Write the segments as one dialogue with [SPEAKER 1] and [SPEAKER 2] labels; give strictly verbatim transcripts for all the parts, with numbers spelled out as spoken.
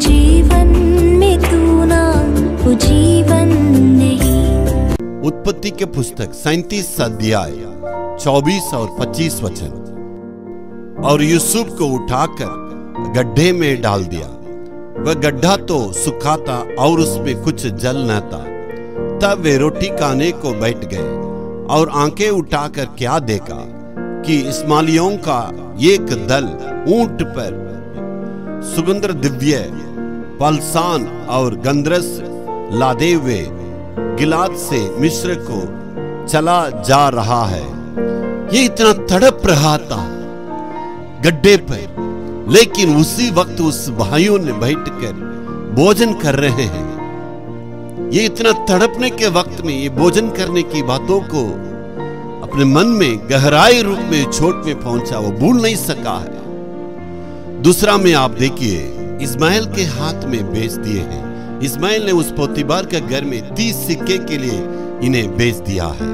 [SPEAKER 1] जीवन में तू ना वो जीवन नहीं।
[SPEAKER 2] उत्पत्ति के पुस्तक सैंतीस अध्याय चौबीस और पच्चीस वचन। और यूसुफ को उठाकर गड्ढे में डाल दिया। वह गड्ढा तो सूखा था और उसमें कुछ जल न था। तब वे रोटी खाने को बैठ गए और आंखें उठाकर क्या देखा कि इस्माइलियों का एक दल ऊंट पर सुगंध दिव्य पलसान और गंधरस लादे हुए गिलाद से मिस्र को चला जा रहा है। ये इतना तड़प रहा था गड्ढे पर, लेकिन उसी वक्त उस भाइयों ने बैठकर भोजन कर रहे हैं। ये इतना तड़पने के वक्त में ये भोजन करने की बातों को अपने मन में गहराई रूप में चोट में पहुंचा, वो भूल नहीं सका है। दूसरा में आप देखिए, इस्माइल के हाथ में बेच दिए हैं। इस्माइल ने उस पोतीबार के घर में तीस सिक्के के लिए इन्हें बेच दिया है।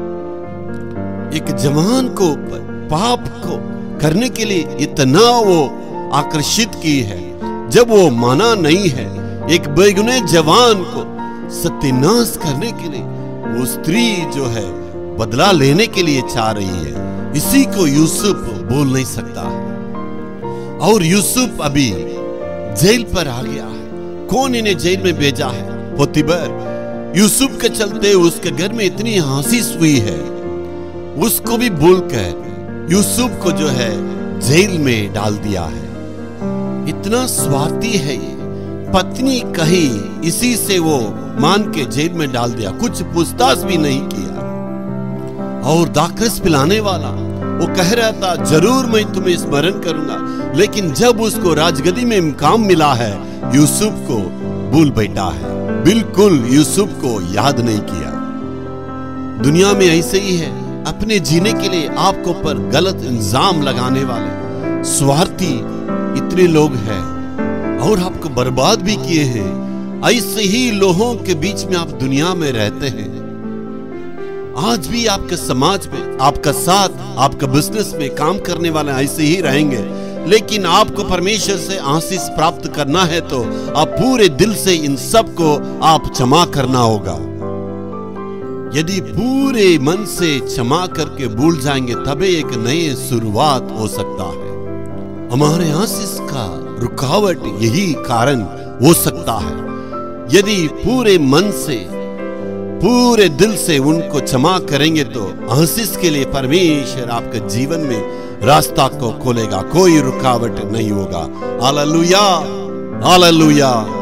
[SPEAKER 2] एक जवान को पाप को करने के लिए इतना वो आकर्षित की है, जब वो माना नहीं है। एक बेगुनाह जवान को सत्यानाश करने के लिए वो स्त्री जो है बदला लेने के लिए चाह रही है। इसी को यूसुफ बोल नहीं सकता है। और यूसुफ अभी जेल पर आ गया है। कौन इन्हें जेल में भेजा है? पोतीबार। यूसुफ के चलते उसके घर में इतनी आशीष हुई है, उसको भी भूलकर यूसुफ को जो है जेल में डाल दिया है। इतना स्वार्थी है ये। पत्नी कही, इसी से वो मान के जेल में डाल दिया, कुछ पूछताछ भी नहीं किया। और दाकस पिलाने वाला वो कह रहा था जरूर मैं तुम्हें स्मरण करूंगा, लेकिन जब उसको राजगद्दी में काम मिला है यूसुफ को भूल बैठा है। बिल्कुल यूसुफ को याद नहीं किया। दुनिया में ऐसे ही है, अपने जीने के लिए आपको पर गलत इल्जाम लगाने वाले स्वार्थी इतने लोग हैं और आपको बर्बाद भी किए हैं। ऐसे ही लोगों के बीच में आप दुनिया में रहते हैं। आज भी आपके समाज में, आपका साथ, आपका बिजनेस में काम करने वाले ऐसे ही रहेंगे, लेकिन आपको परमेश्वर से आशीष प्राप्त करना है तो आप पूरे दिल से इन सब को आप क्षमा करना होगा। यदि पूरे मन से क्षमा करके भूल जाएंगे, तभी एक नई शुरुआत हो सकता है। हमारे आशीष का रुकावट यही कारण हो सकता है। यदि पूरे मन से, पूरे दिल से उनको क्षमा करेंगे तो आशीष के लिए परमेश्वर आपके जीवन में रास्ता को खोलेगा, कोई रुकावट नहीं होगा। Hallelujah, hallelujah.